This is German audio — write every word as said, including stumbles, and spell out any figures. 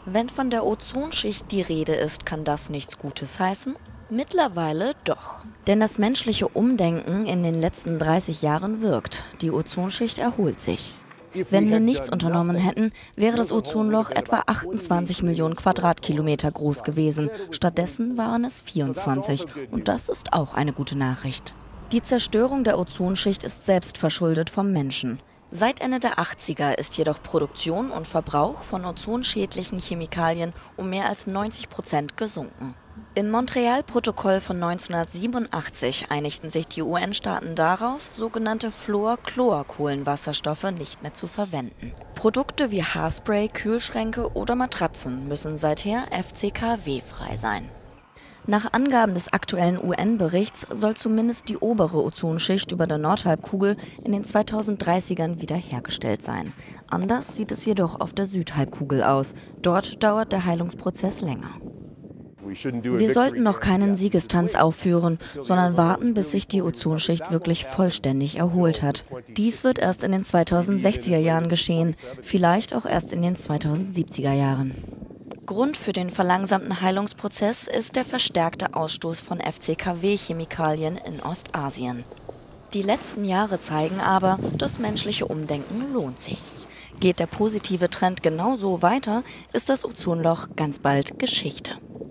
Wenn von der Ozonschicht die Rede ist, kann das nichts Gutes heißen? Mittlerweile doch. Denn das menschliche Umdenken in den letzten dreißig Jahren wirkt. Die Ozonschicht erholt sich. Wenn wir nichts unternommen hätten, wäre das Ozonloch etwa achtundzwanzig Millionen Quadratkilometer groß gewesen. Stattdessen waren es vierundzwanzig. Und das ist auch eine gute Nachricht. Die Zerstörung der Ozonschicht ist selbst verschuldet vom Menschen. Seit Ende der achtziger ist jedoch Produktion und Verbrauch von ozonschädlichen Chemikalien um mehr als neunzig Prozent gesunken. Im Montreal-Protokoll von neunzehnhundertsiebenundachtzig einigten sich die U N-Staaten darauf, sogenannte Fluor-Chlor-Kohlenwasserstoffe nicht mehr zu verwenden. Produkte wie Haarspray, Kühlschränke oder Matratzen müssen seither F C K W-frei sein. Nach Angaben des aktuellen U N-Berichts soll zumindest die obere Ozonschicht über der Nordhalbkugel in den zweitausenddreißigern wiederhergestellt sein. Anders sieht es jedoch auf der Südhalbkugel aus. Dort dauert der Heilungsprozess länger. Wir sollten noch keinen Siegestanz aufführen, sondern warten, bis sich die Ozonschicht wirklich vollständig erholt hat. Dies wird erst in den zweitausendsechziger Jahren geschehen, vielleicht auch erst in den zweitausendsiebziger Jahren. Grund für den verlangsamten Heilungsprozess ist der verstärkte Ausstoß von F C K W-Chemikalien in Ostasien. Die letzten Jahre zeigen aber, das menschliche Umdenken lohnt sich. Geht der positive Trend genauso weiter, ist das Ozonloch ganz bald Geschichte.